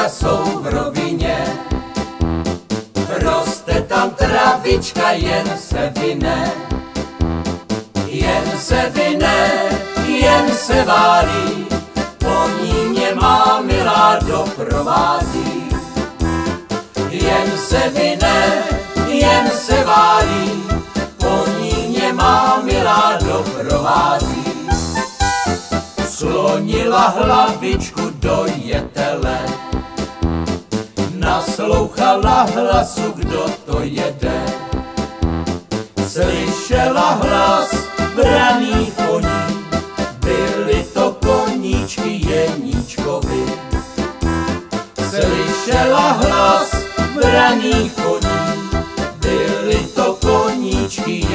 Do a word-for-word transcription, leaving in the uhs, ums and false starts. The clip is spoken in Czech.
jsou v rovině. Roste tam travička, jen se vine, jen se vine, jen se válí, po ní mě má milá doprovází. Jen se vine, jen se válí, po ní mě má milá doprovází. Slonila hlavičku do jetele, naslouchala hlasu, kdo to jede. Slyšela hlas braných koní, byly to koníčky Jeníčkovi. Slyšela hlas braných koní, byly to koníčky